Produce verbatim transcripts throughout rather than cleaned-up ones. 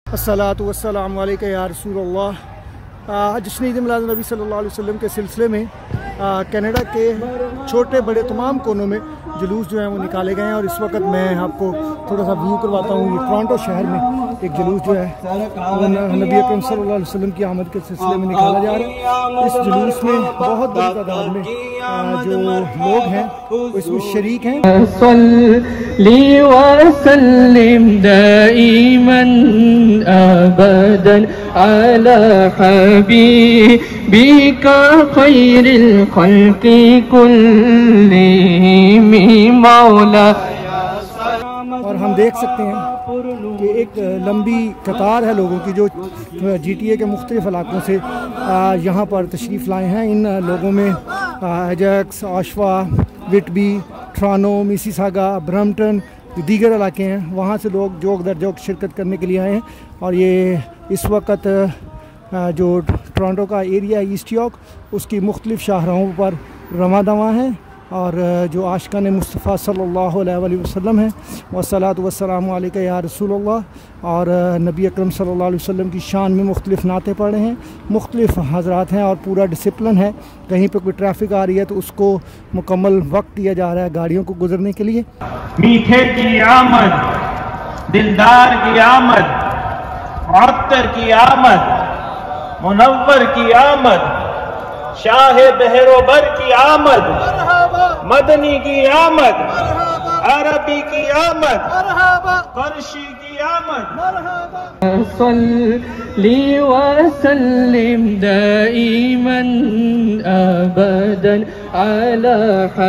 अस्सलातु वस्सलामु अलैका या रसूल अल्लाह। जश्न ईद मिलाद नबी सल्लल्लाहु अलैहि वसल्लम के सिलसिले में कनाडा के छोटे बड़े तमाम कोनों में जुलूस जो हैं वो निकाले गए हैं और इस वक्त मैं आपको थोड़ा सा व्यू करवाता हूँ। ये टोरंटो शहर में एक जुलूस जो है वो नबी अकरम सल्लल्लाहु अलैहि वसल्लम की आमद के सिलसिले में निकाला जा रहा है। इस जुलूस में बहुत बड़ी तादाद में जो लोग हैं वो इसमें शरीक हैं। सल्ली व सल्लिम दाइमन अबदन अला हबीबिका खैरिल खल्क़ि कुल्लिहिम मौला। और हम देख सकते हैं कि एक लंबी कतार है लोगों की जो जी टी ए के मुख्तलिफ़ इलाकों से यहाँ पर तशरीफ़ लाए हैं। इन लोगों में Ajax, Oshawa, Whitby, Toronto, Mississauga, Brampton, दीगर इलाके हैं, वहाँ से लोग जोक दर जोक शिरकत करने के लिए आए हैं। और ये इस वक्त जो टोरंटो का एरिया है ईस्ट यॉर्क, उसकी मुख्तलिफ़ शाहराहों पर रवां दवां हैं। और जो आशिकान मुस्तफ़ा सल्लल्लाहु अलैहि वसल्लम है वस्सलातु वस्सलामु अलैका या रसूल अल्लाह, और नबी अकरम सल्लल्लाहु अलैहि वसल्लम की शान में मुख्तलिफ़ नाते पढ़े हैं, मुख्तलिफ़ हज़रात हैं और पूरा डिसिप्लिन है। कहीं पे कोई ट्रैफिक आ रही है तो उसको मुकम्मल वक्त दिया जा रहा है गाड़ियों को गुजरने के लिए। मीठे की आमद, दिलदार की आमद, मुअत्तर की आमद, मुनव्वर की आमद, शाह बहरोबर की आमद, मदनी की आमद, अरबी की आमद, फरशी की आमद। सल्ली व सल्लिम दाइमन अबदन अला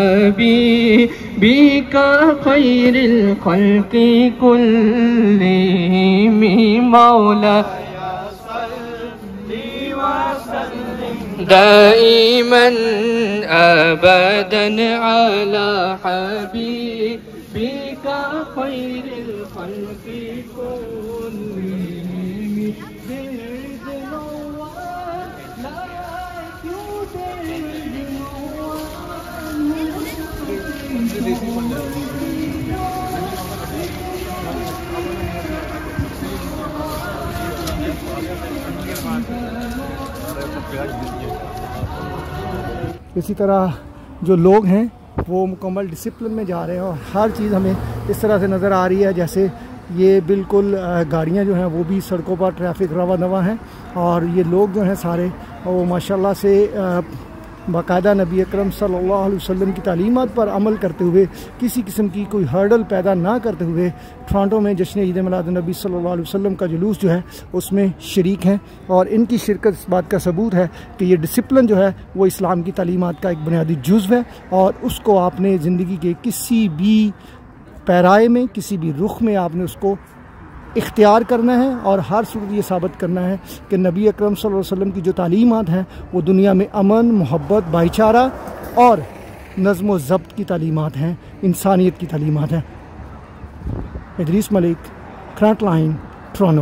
हबीबिका खैरिल खल्क़ि कुल्लिहिम मौला। दाइमन अबदन अला हबीबिका खैरिल खल्क़ि कुल्लिहिम इसी तरह जो लोग हैं वो मुकम्मल डिसिप्लिन में जा रहे हैं और हर चीज़ हमें इस तरह से नज़र आ रही है जैसे ये बिल्कुल गाड़ियाँ जो हैं वो भी सड़कों पर ट्रैफिक रवा दवा हैं। और ये लोग जो हैं सारे वो माशाल्लाह से बाकायदा नबी अकरम सल्लल्लाहु अलैहि वसल्लम की तालीमात पर अमल करते हुए, किसी किस्म की कोई हर्डल पैदा ना करते हुए टोरंटो में जश्न ईद मिलाद नबी सल्लल्लाहु अलैहि वसल्लम का जुलूस जो है उसमें शरीक हैं। और इनकी शिरकत इस बात का सबूत है कि ये डिसिप्लिन जो है वो इस्लाम की तालीमात का एक बुनियादी जुज़्व है और उसको आपने ज़िंदगी के किसी भी पैराए में, किसी भी रुख में आपने उसको इख्तियार करना है और हर सूरत ये साबित करना है कि नबी अकरम सल्लल्लाहु अलैहि वसल्लम की जो तालीमात हैं वो दुनिया में अमन, मोहब्बत, भाईचारा और नज़्म व ज़ब्त की तालीमात हैं, इंसानियत की तालीमात हैं। Idrees Malik, Frontline, Toronto.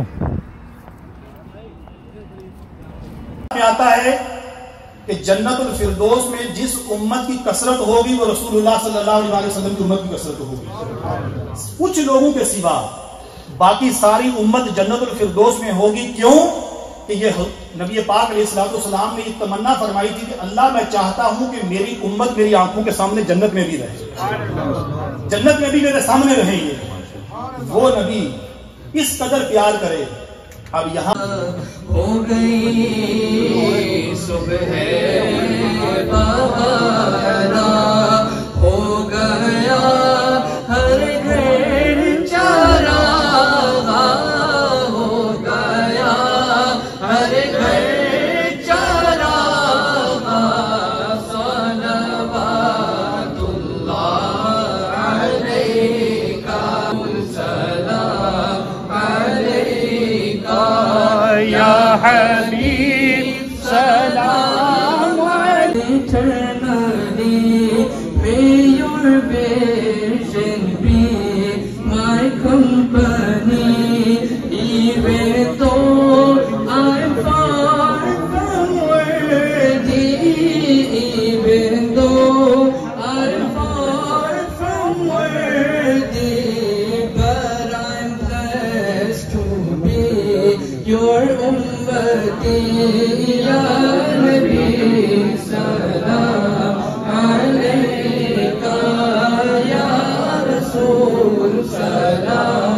आता है कि जन्नतुल फिरदौस में जिस उम्मत की कसरत होगी वो रसूलुल्लाह सल्लल्लाहु अलैहि वसल्लम की उम्मत की कसरत होगी। कुछ लोगों के सिवा बाकी सारी उम्मत जन्नतुल फिरदौस में होगी। क्यों? कि ये नबी पाक अलैहिस्सलाम ने ये तमन्ना फरमाई थी कि अल्लाह मैं चाहता हूं कि मेरी उम्मत मेरी आंखों के सामने जन्नत में भी रहे, जन्नत में भी मेरे सामने रहेंगे। वो नबी इस कदर प्यार करे। अब यहाँ हो गई सुबह बहारा, हो गया हर घर चारा, हो गया हर घर चारा। सलवातुल्लाह अलैका सलाम अलैका या हबीब सलाम अलैका। May your vision be my company, even though I'm far from worthy, even though I'm far from worthy, but I'm blessed to be your ummati ya Nabi salam alayka ya Rasul salam